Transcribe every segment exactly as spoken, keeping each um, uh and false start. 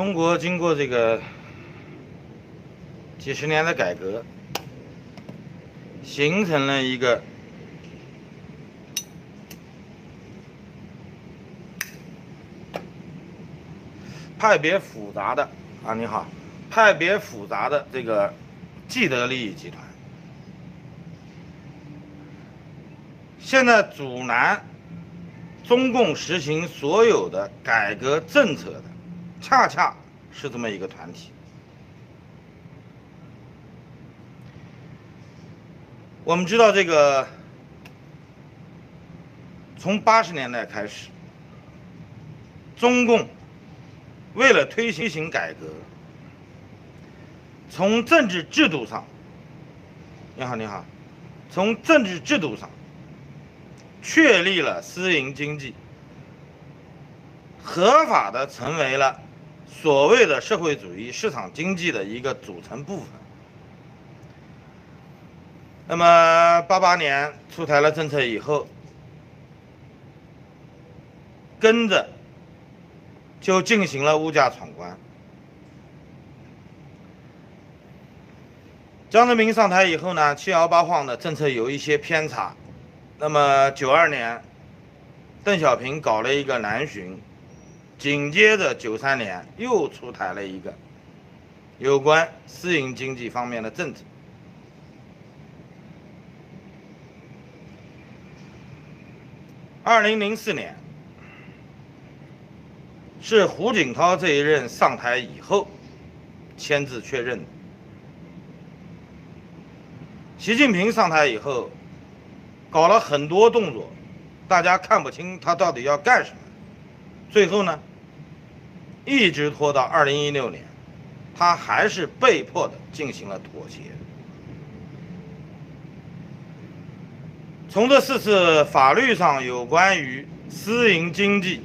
中国经过这个几十年的改革，形成了一个派别复杂的啊，你好，派别复杂的这个既得利益集团。现在阻拦中共实行所有的改革政策的，恰恰是这么一个团体。我们知道，这个从八十年代开始，中共为了推行改革，从政治制度上，你好，你好，从政治制度上确立了私营经济，合法的成为了所谓的社会主义市场经济的一个组成部分。那么八八年出台了政策以后，跟着就进行了物价闯关。江泽民上台以后呢，七摇八晃的政策有一些偏差。那么九二年，邓小平搞了一个南巡，紧接着九三年又出台了一个有关私营经济方面的政策。二零零四年是胡锦涛这一任上台以后签字确认的。习近平上台以后搞了很多动作，大家看不清他到底要干什么，最后呢一直拖到二零一六年，他还是被迫的进行了妥协。从这四次法律上有关于私营经济、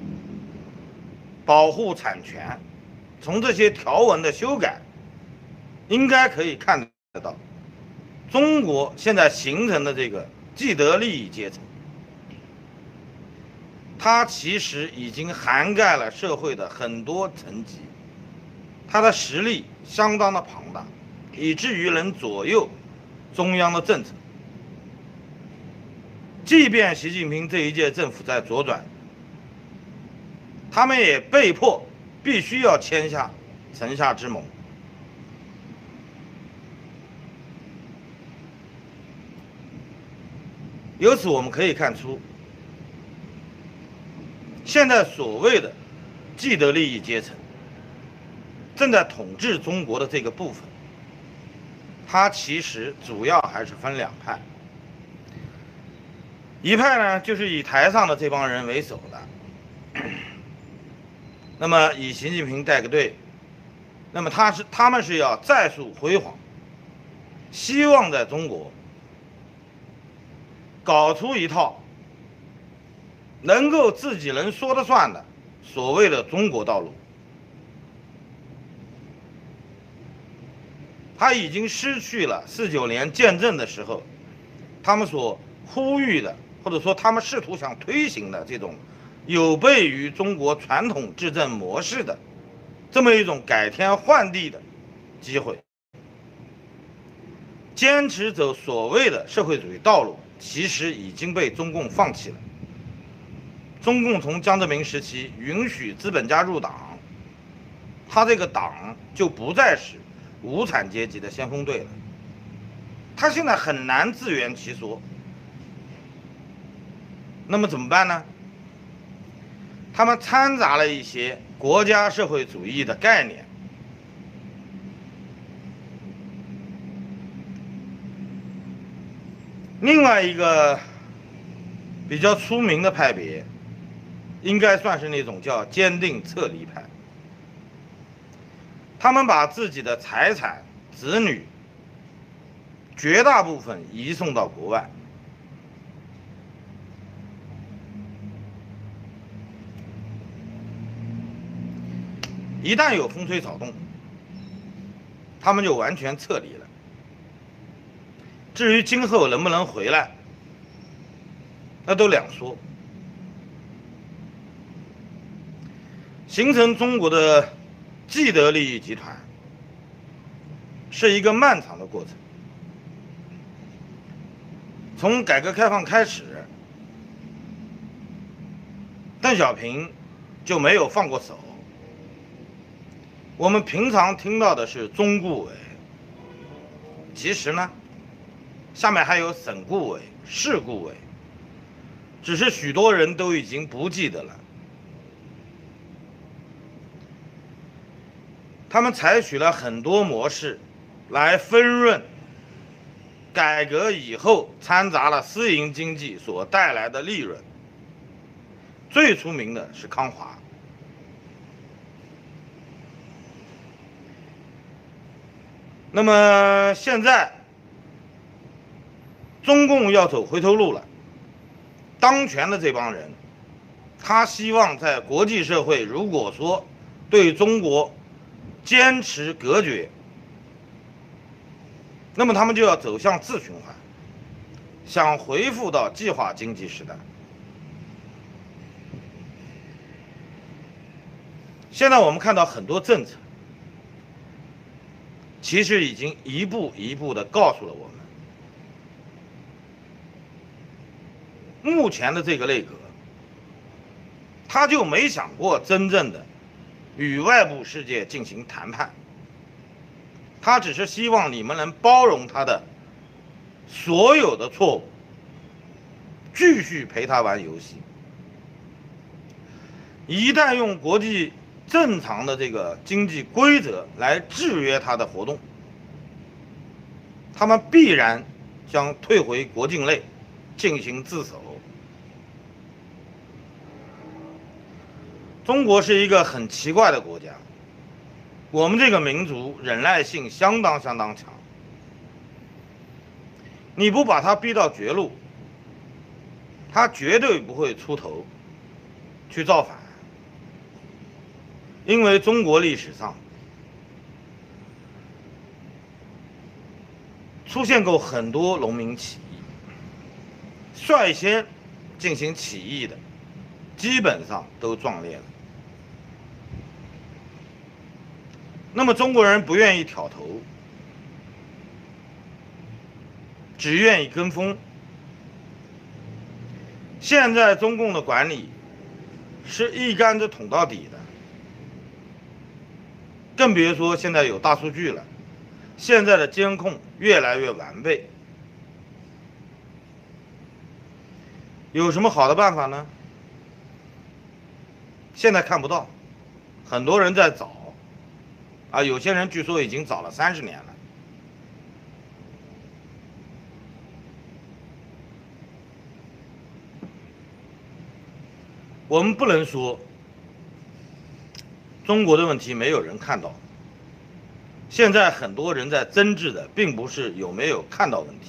保护产权，从这些条文的修改，应该可以看得到，中国现在形成的这个既得利益阶层，它其实已经涵盖了社会的很多层级，它的实力相当的庞大，以至于能左右中央的政策。即便习近平这一届政府在左转，他们也被迫必须要签下城下之盟。由此我们可以看出，现在所谓的既得利益阶层正在统治中国的这个部分，它其实主要还是分两派。一派呢，就是以台上的这帮人为首的，那么以习近平带个队，那么他是他们是要再树辉煌，希望在中国搞出一套能够自己能说得算的所谓的中国道路。他已经失去了四九年建政的时候他们所呼吁的，或者说他们试图想推行的这种有悖于中国传统治政模式的这么一种改天换地的机会。坚持走所谓的社会主义道路，其实已经被中共放弃了。中共从江泽民时期允许资本家入党，他这个党就不再是无产阶级的先锋队了，他现在很难自圆其说。那么怎么办呢？他们掺杂了一些国家社会主义的概念。另外一个比较出名的派别，应该算是那种叫坚定撤离派。他们把自己的财产、子女绝大部分移送到国外。一旦有风吹草动，他们就完全撤离了。至于今后能不能回来，那都两说。形成中国的既得利益集团是一个漫长的过程。从改革开放开始，邓小平就没有放过手。我们平常听到的是中顾委，其实呢，下面还有省顾委、市顾委，只是许多人都已经不记得了。他们采取了很多模式来分润改革以后掺杂了私营经济所带来的利润。最出名的是康华。那么现在中共要走回头路了，当权的这帮人，他希望在国际社会如果说对中国坚持隔绝，那么他们就要走向自循环，想恢复到计划经济时代。现在我们看到很多政策，其实已经一步一步地告诉了我们，目前的这个内阁，他就没想过真正的与外部世界进行谈判，他只是希望你们能包容他的所有的错误，继续陪他玩游戏。一旦用国际正常的这个经济规则来制约他的活动，他们必然将退回国境内进行自首。中国是一个很奇怪的国家，我们这个民族忍耐性相当相当强，你不把他逼到绝路，他绝对不会出头去造反。因为中国历史上出现过很多农民起义，率先进行起义的基本上都壮烈了。那么中国人不愿意挑头，只愿意跟风。现在中共的管理是一竿子捅到底的，更别说现在有大数据了，现在的监控越来越完备。有什么好的办法呢？现在看不到，很多人在找，啊，有些人据说已经找了三十年了。我们不能说中国的问题没有人看到，现在很多人在争执的并不是有没有看到问题。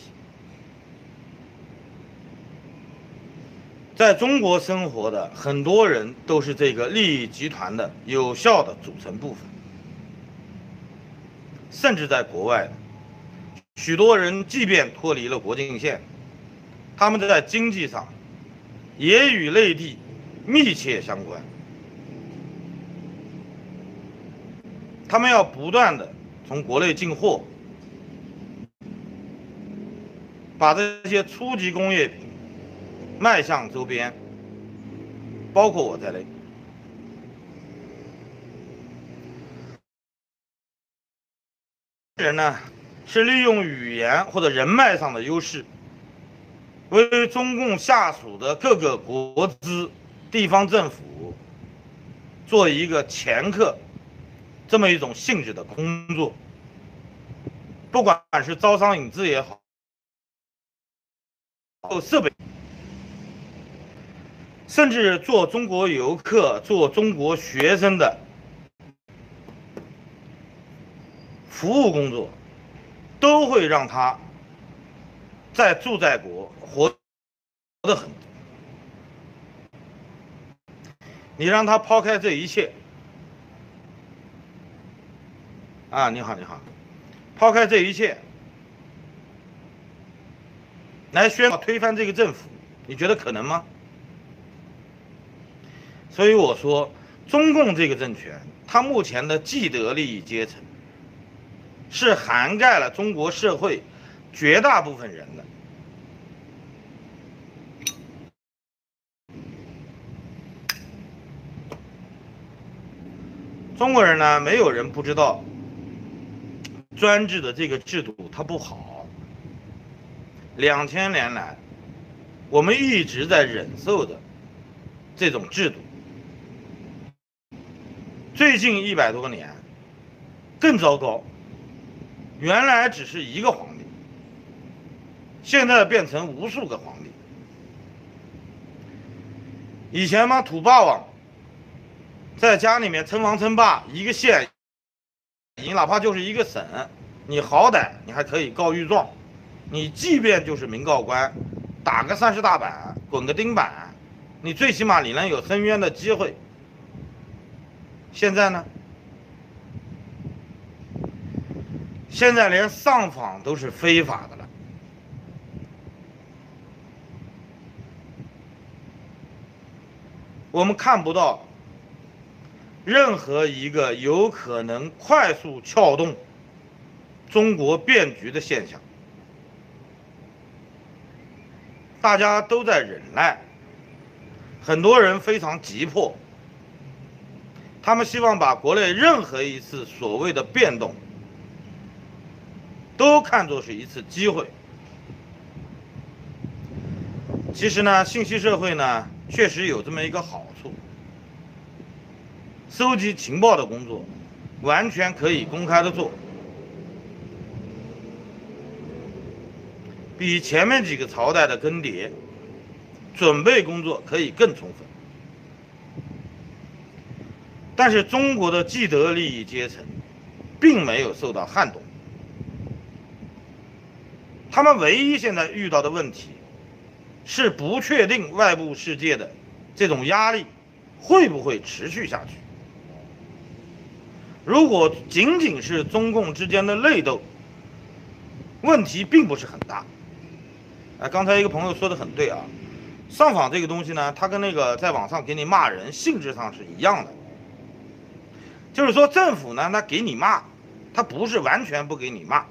在中国生活的很多人都是这个利益集团的有效的组成部分，甚至在国外的许多人，即便脱离了国境线，他们在经济上也与内地密切相关。他们要不断的从国内进货，把这些初级工业品卖向周边，包括我在内。人呢，是利用语言或者人脉上的优势，为中共下属的各个国资、地方政府做一个掮客这么一种性质的工作，不管是招商引资也好，设备，甚至做中国游客、做中国学生的服务工作，都会让他在驻在国活得很。你让他抛开这一切，啊，你好，你好，抛开这一切，来宣告推翻这个政府，你觉得可能吗？所以我说， 中共这个政权，它目前的既得利益阶层是涵盖了中国社会绝大部分人的。中国人呢，没有人不知道专制的这个制度它不好。两千年来，我们一直在忍受的这种制度，最近一百多年更糟糕。原来只是一个皇帝，现在变成无数个皇帝。以前嘛，土霸王在家里面称王称霸，一个县，你哪怕就是一个省，你好歹你还可以告御状，你即便就是民告官，打个三十大板，滚个钉板，你最起码你能有申冤的机会。现在呢？现在连上访都是非法的了。我们看不到任何一个有可能快速撬动中国变局的现象，大家都在忍耐，很多人非常急迫，他们希望把国内任何一次所谓的变动都看作是一次机会。其实呢，信息社会呢，确实有这么一个好处，收集情报的工作完全可以公开的做，比前面几个朝代的更迭准备工作可以更充分。但是中国的既得利益阶层并没有受到撼动，他们唯一现在遇到的问题是不确定外部世界的这种压力会不会持续下去。如果仅仅是中共之间的内斗，问题并不是很大。哎，刚才一个朋友说的很对啊，上访这个东西呢，它跟那个在网上给你骂人性质上是一样的。就是说政府呢，它给你骂，它不是完全不给你骂。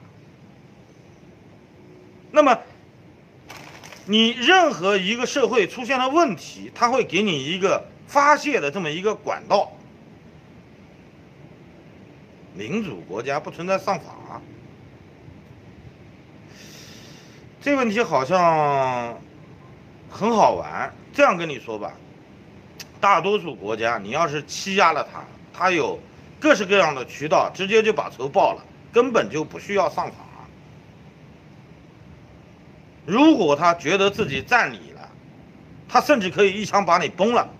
那么你任何一个社会出现了问题，它会给你一个发泄的这么一个管道。民主国家不存在上法，这个问题好像很好玩。这样跟你说吧，大多数国家你要是欺压了他，他有各式各样的渠道直接就把仇报了，根本就不需要上法。如果他觉得自己占理了，他甚至可以一枪把你崩了，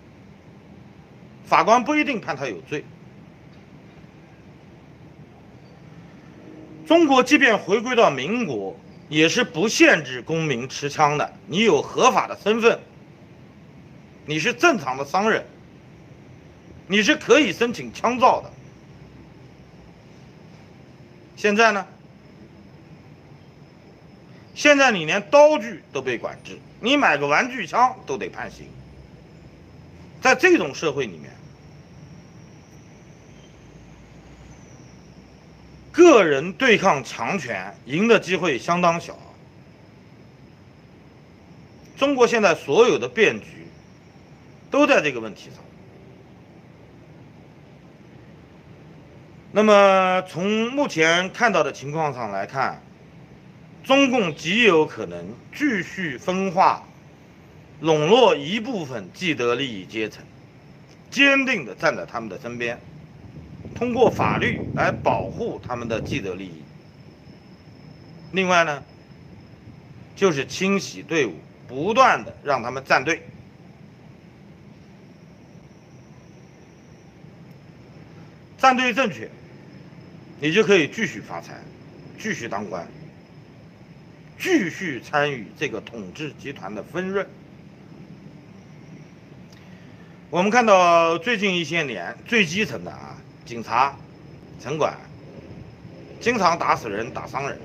法官不一定判他有罪。中国即便回归到民国，也是不限制公民持枪的。你有合法的身份，你是正常的商人，你是可以申请枪照的。现在呢？现在你连刀具都被管制，你买个玩具枪都得判刑。在这种社会里面，个人对抗强权赢的机会相当小。中国现在所有的变局都在这个问题上。那么从目前看到的情况上来看，中共极有可能继续分化、笼络一部分既得利益阶层，坚定地站在他们的身边，通过法律来保护他们的既得利益。另外呢，就是清洗队伍，不断地让他们站队。站队正确，你就可以继续发财，继续当官，继续参与这个统治集团的分润。我们看到最近一些年最基层的啊，警察、城管，经常打死人、打伤人。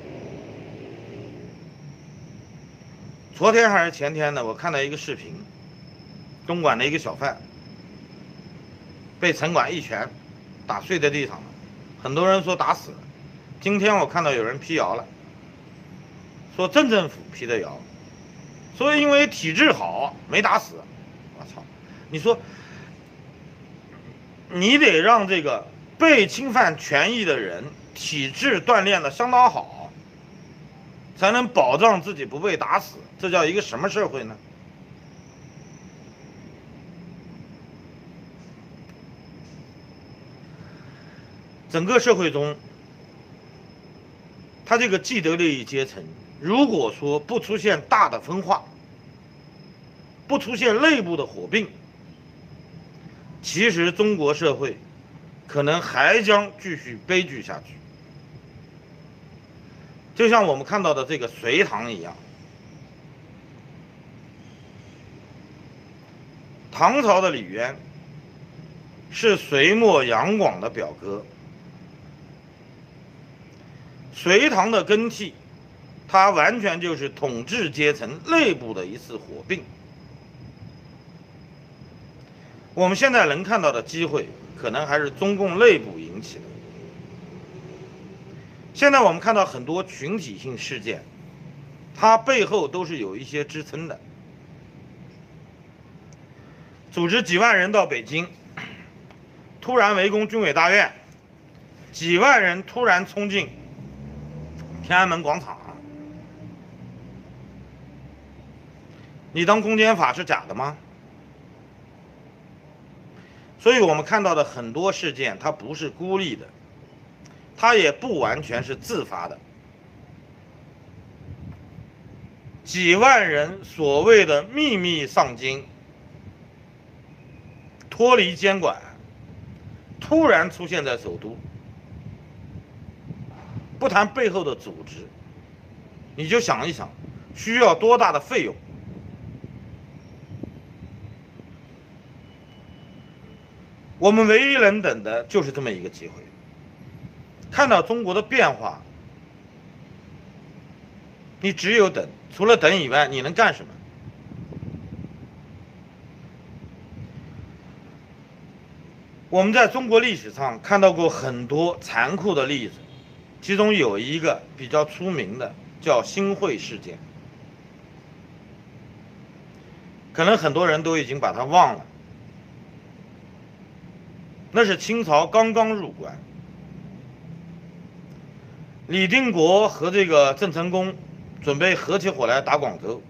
昨天还是前天呢，我看到一个视频，东莞的一个小贩， 被城管一拳打碎在地上了，很多人说打死了。今天我看到有人辟谣了，说镇政府辟的谣，说因为体质好没打死。我操！你说你得让这个被侵犯权益的人体质锻炼的相当好，才能保障自己不被打死，这叫一个什么社会呢？整个社会中，他这个既得利益阶层，如果说不出现大的分化，不出现内部的火并，其实中国社会可能还将继续悲剧下去。就像我们看到的这个隋唐一样，唐朝的李渊是隋末杨广的表哥。隋唐的更替，它完全就是统治阶层内部的一次火并。我们现在能看到的机会，可能还是中共内部引起的。现在我们看到很多群体性事件，它背后都是有一些支撑的。组织几万人到北京，突然围攻军委大院，几万人突然冲进天安门广场，你当公检法是假的吗？所以我们看到的很多事件，它不是孤立的，它也不完全是自发的。几万人所谓的秘密上京，脱离监管，突然出现在首都，不谈背后的组织，你就想一想，需要多大的费用？我们唯一能等的就是这么一个机会。看到中国的变化，你只有等，除了等以外，你能干什么？我们在中国历史上看到过很多残酷的例子。其中有一个比较出名的叫新会事件，可能很多人都已经把它忘了。那是清朝刚刚入关，李定国和这个郑成功准备合起伙来打广州。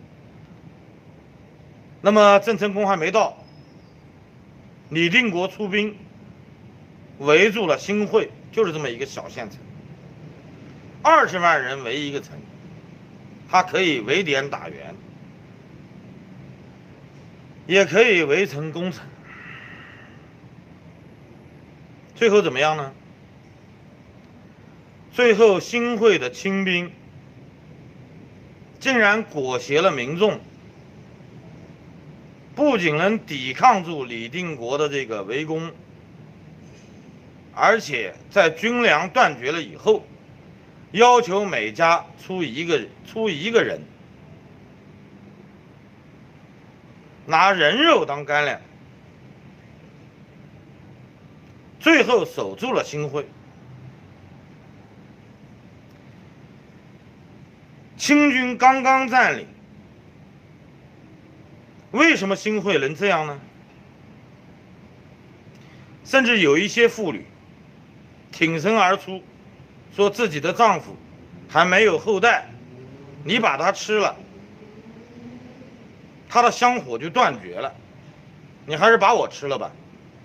那么郑成功还没到，李定国出兵围住了新会，就是这么一个小县城。二十万人围一个城，它可以围点打援，也可以围城攻城。最后怎么样呢？最后新会的清兵竟然裹挟了民众，不仅能抵抗住李定国的这个围攻，而且在军粮断绝了以后，要求每家出一个出一个人，拿人肉当干粮，最后守住了新会。清军刚刚占领，为什么新会能这样呢？甚至有一些妇女挺身而出，说自己的丈夫还没有后代，你把他吃了，他的香火就断绝了，你还是把我吃了吧。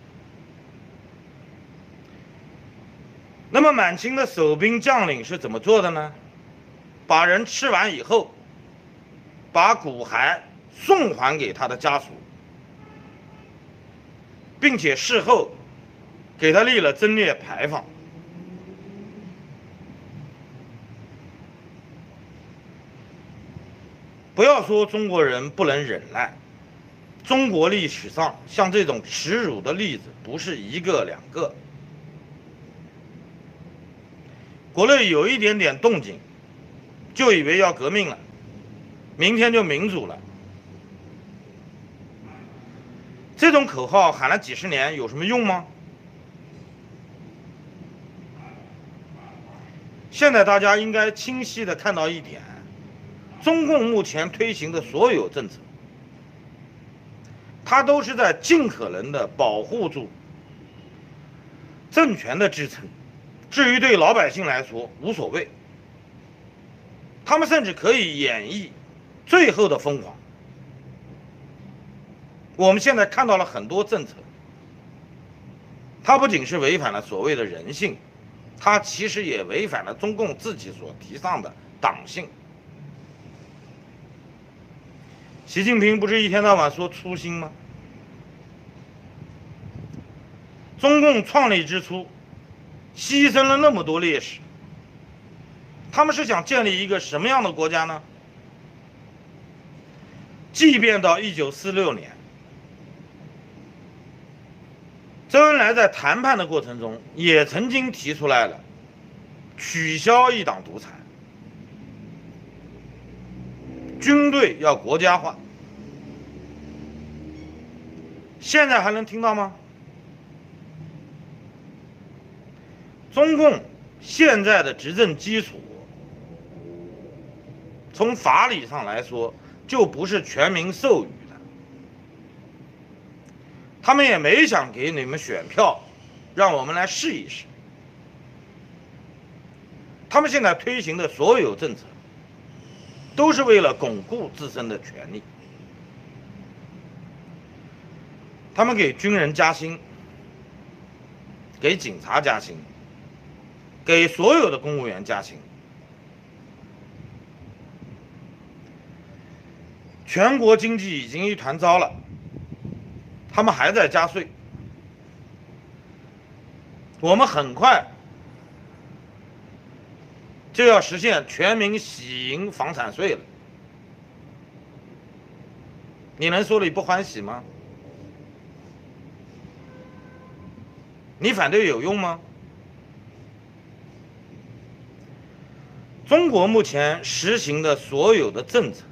那么满清的守兵将领是怎么做的呢？把人吃完以后，把骨骸送还给他的家属，并且事后给他立了贞烈牌坊。不要说中国人不能忍耐，中国历史上像这种耻辱的例子不是一个两个。国内有一点点动静，就以为要革命了，明天就民主了。 这种口号喊了几十年，有什么用吗？现在大家应该清晰地看到一点，中共目前推行的所有政策，它都是在尽可能地保护住政权的支撑，至于对老百姓来说无所谓，他们甚至可以演绎最后的疯狂。我们现在看到了很多政策，它不仅是违反了所谓的人性，它其实也违反了中共自己所提倡的党性。习近平不是一天到晚说初心吗？中共创立之初牺牲了那么多烈士，他们是想建立一个什么样的国家呢？即便到一九四六年，周恩来在谈判的过程中也曾经提出来了取消一党独裁，军队要国家化。现在还能听到吗？中共现在的执政基础，从法理上来说就不是全民授予的，他们也没想给你们选票让我们来试一试。他们现在推行的所有政策都是为了巩固自身的权利。他们给军人加薪，给警察加薪，给所有的公务员加薪，全国经济已经一团糟了，他们还在加税。我们很快就要实现全民喜迎房产税了，你能说你不欢喜吗？你反对有用吗？中国目前实行的所有的政策，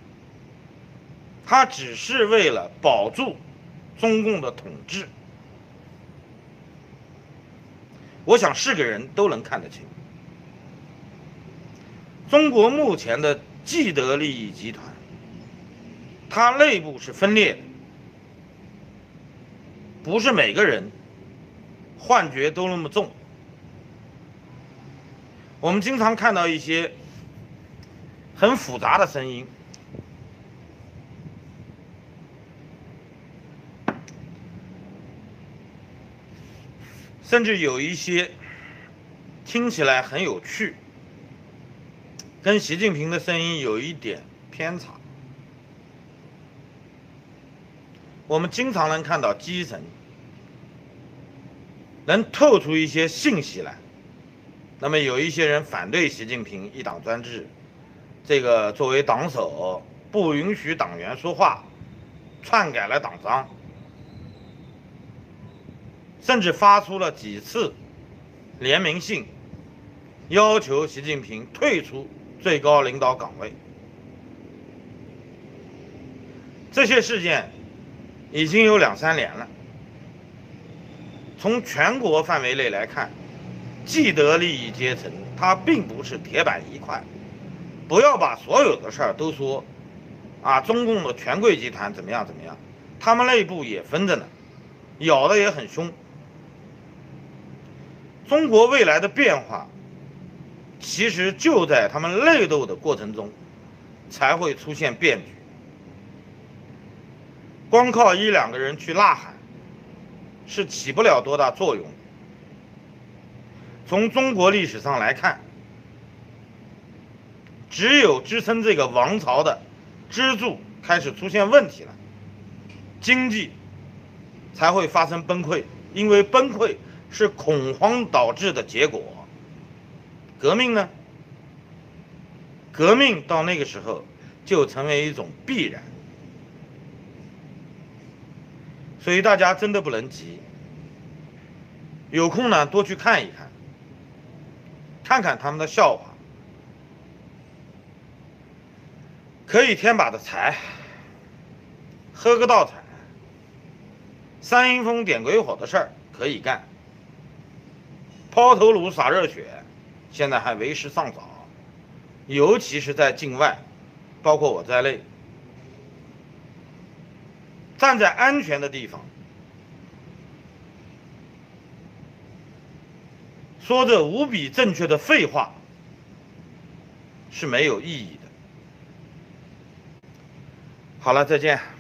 它只是为了保住中共的统治。我想是个人都能看得清，中国目前的既得利益集团，它内部是分裂的，不是每个人幻觉都那么重。我们经常看到一些很复杂的声音，甚至有一些听起来很有趣，跟习近平的声音有一点偏差。我们经常能看到基层能透出一些信息来，那么有一些人反对习近平一党专制，这个作为党首不允许党员说话，篡改了党章，甚至发出了几次联名信，要求习近平退出最高领导岗位。这些事件已经有两三年了。从全国范围内来看，既得利益阶层它并不是铁板一块，不要把所有的事儿都说啊，中共的权贵集团怎么样怎么样，他们内部也分着呢，咬得也很凶。中国未来的变化，其实就在他们内斗的过程中才会出现变局。光靠一两个人去呐喊是起不了多大作用的。从中国历史上来看，只有支撑这个王朝的支柱开始出现问题了，经济才会发生崩溃，因为崩溃是恐慌导致的结果。革命呢？革命到那个时候就成为一种必然。所以大家真的不能急，有空呢多去看一看，看看他们的笑话，可以添把的财，喝个倒彩， 三阴风点鬼火的事儿可以干，抛头颅洒热血，现在还为时尚早，尤其是在境外，包括我在内，站在安全的地方，说着无比正确的废话是没有意义的。好了，再见。